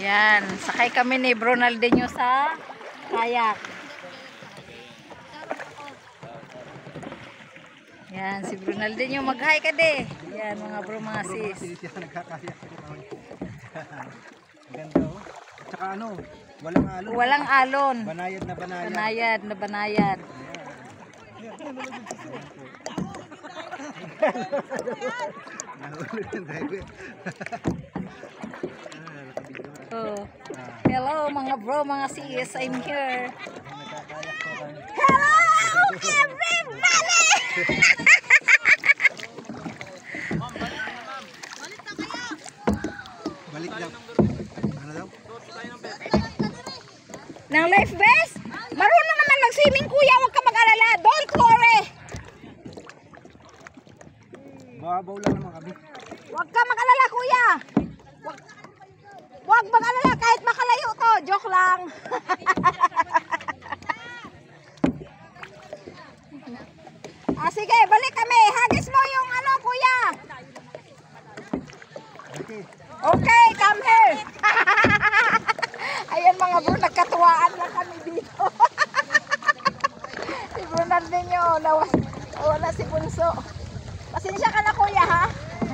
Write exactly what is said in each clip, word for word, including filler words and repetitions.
Yan, sakay kami ni Bronaldinho sa kayak. Yan, si Bronaldinho, mag-hi ka de. Yan, mga bro, mga sis. Ganda oh. Tsaka ano, walang alon. Walang alon. Banayad na banayad. Banayad na banayad. Oh. Hello mga bro, mga sis, I'm here. Hello everybody! Balik daw. Ano daw? Nang life vest? Marunong naman mag-swimming kuya, huwag ka mag-alala. Don't worry. Babaw lang naman kami. Huwag ka mag-alala kuya. Huwag, huwag mag-alala kahit makalayo to. Joke lang. Ah, sige, balik kami. Hagis mo yung ano kuya. Okay. Okay, come here. Ayan mga bro, nagkatuwaan lang kami dito. Si Bronaldinho, nawas, nawala si Bunso. Pasensya ka na kuya ha.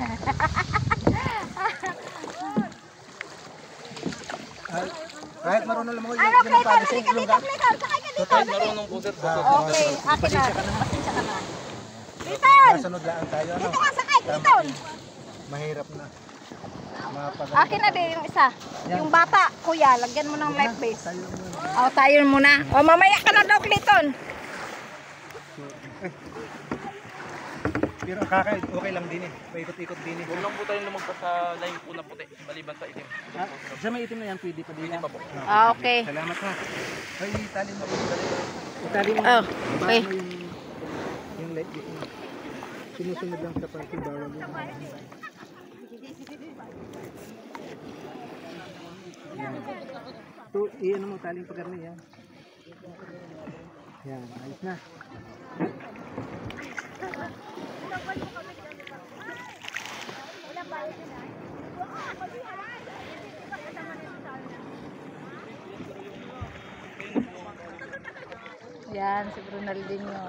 Ay, kahit marunong lang ako Ano Clayton, halika dito Clayton, sakay ka dito. Kahit marunong po sir. Okay, akin na. Pasensya ka na. Clayton! Masunod lang tayo. Ano? Dito ka sakay Clayton. Mahirap na. Akin na din yung isa. Yung bata, kuya, lagyan mo ng life vest. Tayo muna. O, tayo muna. O, mamaya ka na daw Clayton. Pero kakay, okay lang din eh. Paikot-ikot din eh. Huwag lang po tayo lumagpas sa line po na puti, maliban sa itim. Ah, sa may itim na yan, pwede pa din. Pwede pa po. Ah, okay. Salamat ha. Ay, itali mo rin. Itali mo. Oh, okay. Paano yung, yung light dito. Sinusunod lang sa parking bawal yun. Ito, iyan mo taling pagkarni yan. Yan, ayos na. Yan, si Bronaldinho.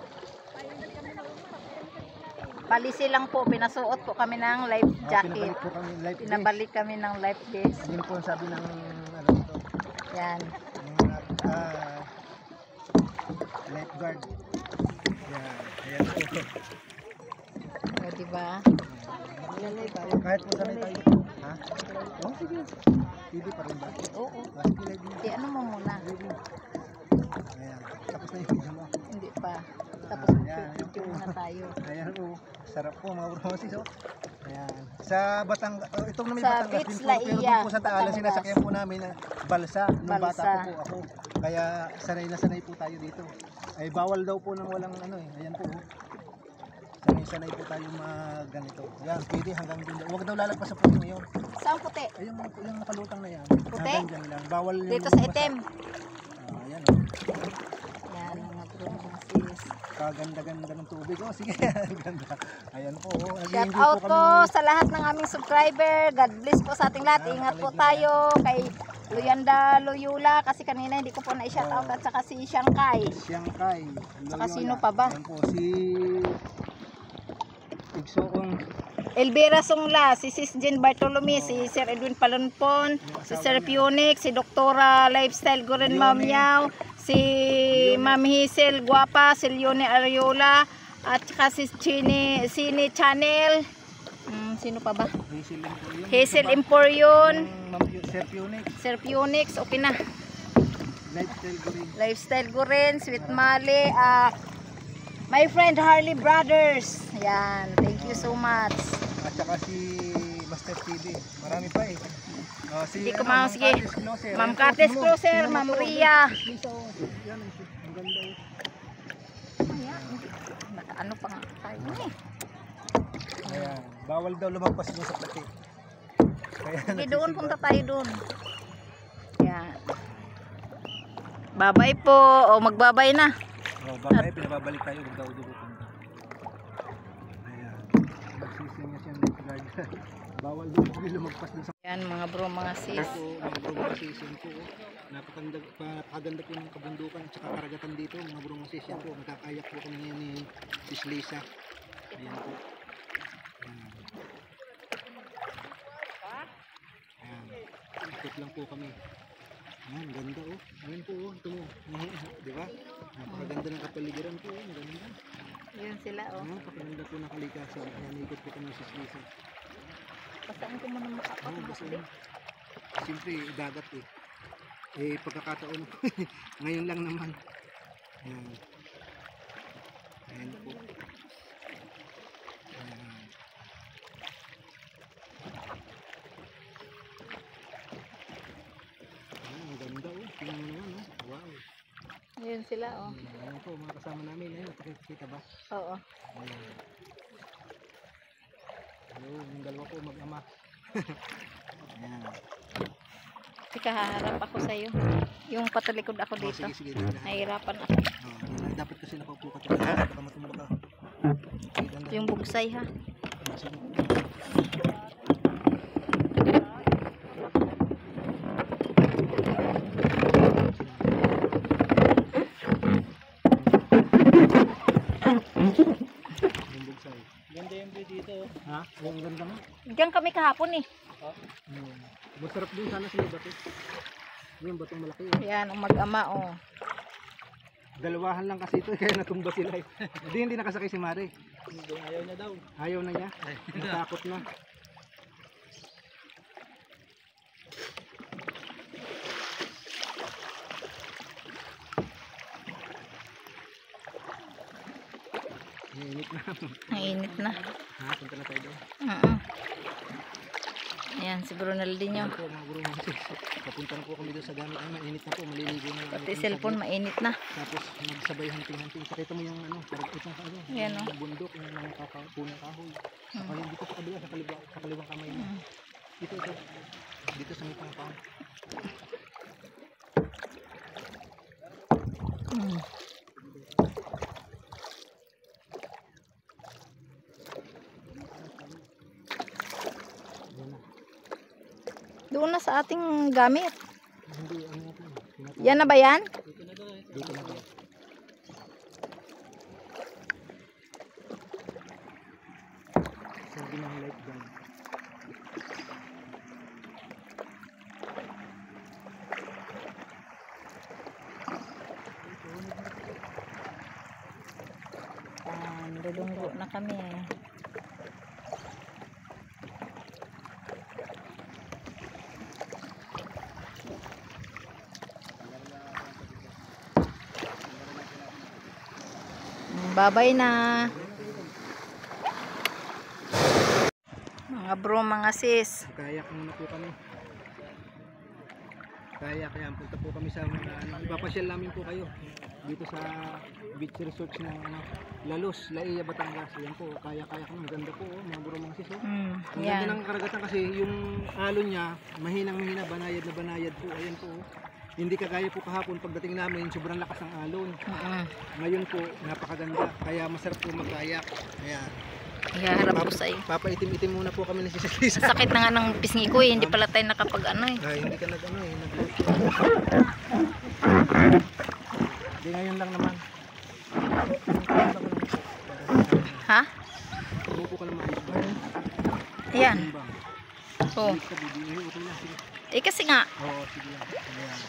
Palisi lang po, pinasuot po kami ng life jacket. Pinabalik po kami life vest. Pinabalik kami ng life vest. Yun po ang sabi ng ano ito. Yan. Yung uh, lifeguard. Yan, ayan po. O, diba? Tayo, kahit po sanay tayo. Ha? Oh, sige. Pwede pa rin ba? Oo. Ah, sige, ready. Di ano mo muna? Ready. Ayan, tapos na yung video mo. Hindi pa. Tapos Ah, ayan, ayan video po. muna tayo. Ayan po. Sarap po mga brosis oh. Ayan. Sa Batang, oh, itong namin Sa Batangas Beach din po. Laia, Pero doon po sa Taalan, Batangas. sinasakyan po namin na balsa. Nung bata Balsa. po po ako. Kaya sanay na sanay po tayo dito. Ay bawal daw po ng walang ano eh. Ayan po oh. Sanay-sanay po tayo mag ganito. Yan, pwede hanggang dun. Huwag daw lalagpas sa puno yun. Saan puti? Ayun, yung nakalutang na yan. Puti? Hanggang dyan lang. Bawal yung Dito sa basa. itim. Ah, ayan oh. Yan, mga bro, mga sis. Kaganda-ganda ng tubig. Oh, sige. Ganda. Ayan po. Oh. Shout Nag-enjoy out po po kami. sa lahat ng aming subscriber. God bless po sa ating lahat. Ingat po tayo kay Luyanda Loyola kasi kanina hindi ko po na-shout out at saka si Shanghai. Siyangkay. Saka sino pa ba? Ayan po si Igsoong. Elvira Sungla, si Sis Jen Bartolome, si Sir Edwin Palonpon, si Sir Punic, si Doktora Lifestyle Goren Mamiao, si Ma'am Hazel Guapa, si Leone Ariola, at saka si Chini, Sini Channel. Hmm, sino pa ba? Hazel Emporium. Hazel Emporion, Ma'am Sir Punic. Sir Punix, okay na. Lifestyle Green. Lifestyle Goren, Sweet Mali, ah, my friend Harley Brothers. Yan, thank you so much. At saka si Master T V. Marami pa eh. Uh, si, Hindi ko ano, ma- Ma'am sige. Curtis Closer. Ma'am Ayan po, Curtis tingnan mo. Closer, Tingnan mo Ma'am po. Ria. Lisa, oh. Yan, ang ganda oh. Naka-ano pa nga tayo eh. Ayan. Bawal daw lumagpas doon sa plate. Kaya Sige, doon punta tayo doon. Yan. Babay po. O magbabay na. Oh, babay, pinababalik tayo. Huwag daw dugo. Ayan. Magsisi Senyas yung lifeguard. Bawal doon po lumagpas doon sa Yan mga bro, mga sis. po, mga bro mga sis, yan po. oh. Napakaganda, napakaganda po ng kabundukan at saka karagatan dito, mga bro mga sis, yan po. Magkakayak po kami ngayon ni Sis Lisa. Ayan po. Ayan. Ayan. Ikot lang po kami. Ayan, ganda oh. Ayan po oh, ito mo. Di ba? Napakaganda ng kapaligiran po oh, ganda. Yun sila oh. Napakaganda po ng kalikasan. Ayan, ikot po kami ni Sis Lisa. Pasaan ko muna makapak. Oo, basta yun. Siyempre, dagat eh. Eh, pagkakataon. Ngayon lang naman. Ayan. Ayan po. Ayan. Ayan, ang ganda oh. Tingnan mo naman oh. Wow. Yun sila oh. Ayan po, mga kasama namin. Ayan, nakikita ba? Oo. Ayan. Hello, yung dalawa po mag-ama. Ayan. Teka, haharap ako sa'yo. Yung patalikod ako Oh, dito. sige, sige. Dahan. Nahihirapan ako. Oh, yun, dapat kasi nakaupo ka talaga. Baka matumba ka. Sige, dahan-dahan. Yung bugsay ha. Sige. Yung bugsay. Ganda yung view dito. Ha? Yung ganda mo? Diyan kami kahapon eh. Hmm. Masarap din sana sila bato. Yung batong malaki. Oh. Yan, ang mag-ama oh. Dalawahan lang kasi ito, kaya natumba sila eh. Hindi, hindi nakasakay si Mare. Hindi, ayaw niya daw. Ayaw na niya. Natakot na. Init na. Ang init na. Ha, punta na tayo doon. Oo. Ayan, si Brunaldinho. Ayan po mga guro mga sis. Papunta na po kami doon sa gamit. Ay, mainit na po. Maliligo na. lang Pati kami cellphone saglit. mainit na. Tapos magsabay hunting-hunting. Pakita mo yung ano, parang itong ano, Ayan, yung oh. bundok, yung mga kaka- punong kahoy. Hmm. Ayun, dito sa kabila, sa kaliwa, sa kaliwang kamay mo. Hmm. Dito, ito. Dito sa may pangpang. Hmm. Ayan na. Doon na sa ating gamit. Hindi, ano natin. Tinatawag. Yan na ba yan? Dito na ba? Sabi ng light gun. Ah, nilulunggo na kami. Babay na. Mga bro, mga sis. Kayak muna po kami. Kayak, kaya punta po kami sa mga ano, ipapasyal namin po kayo dito sa beach resort ng ano, Lalos, Laia, Batangas. Ayan po, kayak-kayak na maganda po, oh, mga buro mga sis. Oh. Mm, Ang ganda yan. ng karagatan kasi yung alon niya, mahinang mahina, banayad na banayad po. Ayan po. Oh. Hindi kagaya po kahapon pagdating namin, sobrang lakas ng alon. Mm-mm. Ngayon po, napakaganda. Kaya masarap po magkayak. Ayan. Ihaharap ko sa'yo. Papaitim-itim muna po kami ni Sis Lisa. Sakit na nga ng pisngi ko eh. Hindi pala tayo nakapag ano eh. Ay, hindi ka nag ano eh. Nag Hindi ngayon lang naman. Ha? Umupo ka naman. Ayan. Timbang. Oh. Bilis ka, bibi. Ay, okay lang. Sige. Eh kasi nga. Oo, sige lang. Ayan.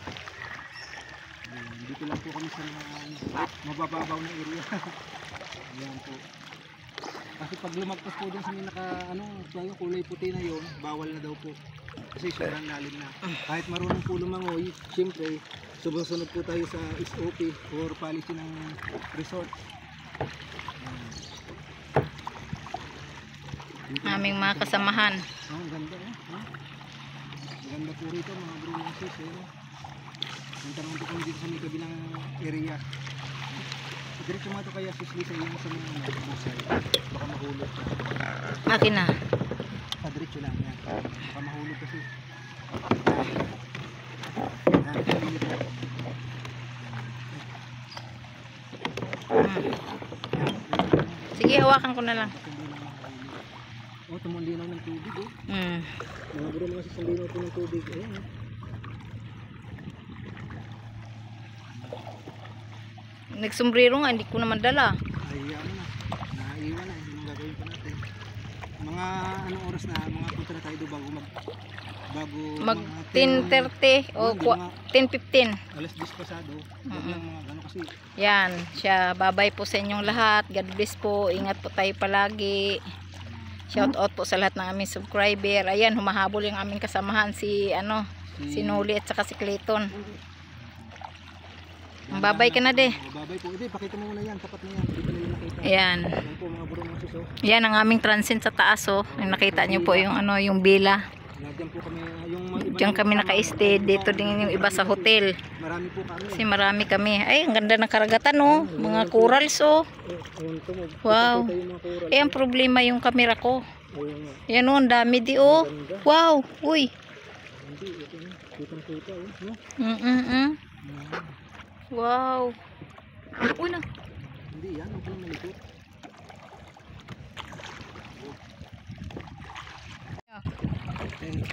Ayan. Dito lang po kami sa mga ano, mabababaw na area. Ayan po. Kasi pag lumagpas po dyan sa may naka, ano, yung kulay puti na yon, bawal na daw po. Kasi sobrang lalim na. Kahit marunong po lumangoy, siyempre, sunod po tayo sa S O P or policy ng resort. Ayan. Dito na Aming po mga kami sa- kasamahan. Oh, ang ganda eh. Oh. Maganda po rito mga bro mga sis. Eh. Punta naman po kami dito sa may kabilang area. Diretso nga ito kaya sis Lisa yung sa mga ano, busay. Baka mahulog ka. Akin na. Sa diretso lang yan. Baka mahulog kasi. Yan, pilit na. Hmm. Sige, hawakan ko na lang. Hindi naman mahulog. Oh, tumulinaw ng tubig oh. Mm. Mga bro, mga sis, ang linaw po ng tubig. Ayan oh. Nagsombrero nga, hindi ko naman dala. Ay, ano na. Naiwan na. Hindi gagawin pa natin. Mga anong oras na, mga punta na tayo doon bago mag... Bago... Mag mga ten thirty o Hindi, mga ten fifteen. alas diyes pasado. Huwag Mm-mm. lang mga gano'n kasi. Yan, siya. Babay po sa inyong lahat. God bless po. Ingat po tayo palagi. Shout out po sa lahat ng aming subscriber. Ayan, humahabol yung aming kasamahan si ano, si Noli at saka si Clayton. Babay ka na de. Oh, babay po. Hindi, pakita mo muna yan. Tapat na yan. Hindi pa nila nakita. Ayan. Yan po mga bro, mga sis oh. Yan ang aming transit sa taas oh. Yung nakita niyo po yung ano, yung bila. Diyan po kami, yung mga iba Diyan namin kami kasama, naka-stay. Dito din yung iba sa hotel. Marami po kami. Kasi marami kami. Ay, ang ganda ng karagatan oh. Mga corals oh. Ayun to, mag- Wow. pakita yung mga coral. Eh, ang problema yung camera ko. Ayun nga. Yan oh, ang dami di oh. Ganda. Wow. Uy. Hindi, ito na. Kitang kita oh. No? Mm mm mm. Mm. Wow. Uy na. Hindi yan, huwag lang malikot. Ayun.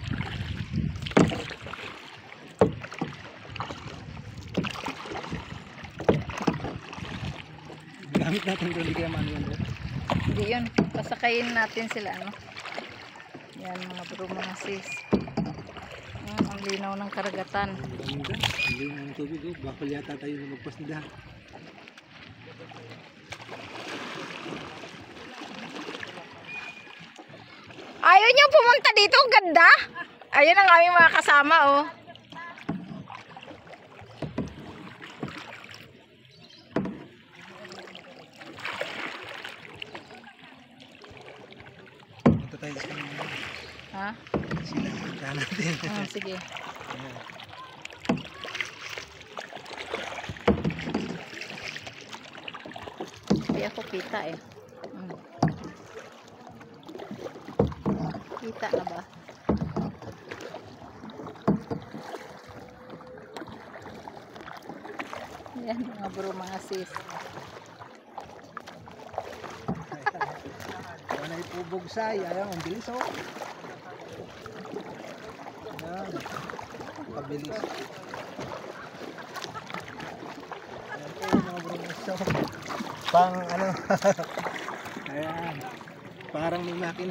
Gamit natin doon, hindi kaya mano yan doon. Hindi yun. Pasakayin natin sila ano. Yan mga bro, mga sis. Mm, ang linaw ng karagatan. Ang ganda. Hindi ang tubig oh. Bakal yata tayo na magpasnida. Ayaw niyo pumunta dito. Ang ganda. Ayun ang aming mga kasama oh. Punta tayo sa kanila. Ha? Sila, punta natin. Ah, sige. Ayan. Hindi ako kita eh. Mm. Kita na ba? Yan mga bro, mga sis. Ayan ay pubugsay. Ayan, ang bilis oh. Ayan. Pabilis. Ayan po mga bro. So, pang ano. Ayan. Parang may makina.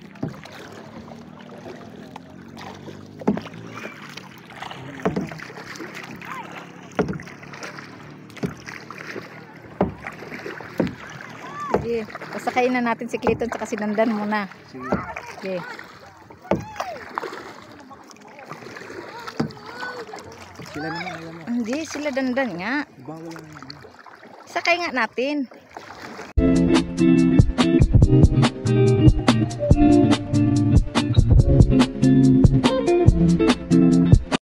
Sige, pasakayin na natin si Clayton at si Dandan muna. Sige. Sige. Sila naman ayan mo. Hindi, sila Dandan nga. Bawal lang. Sakay nga natin.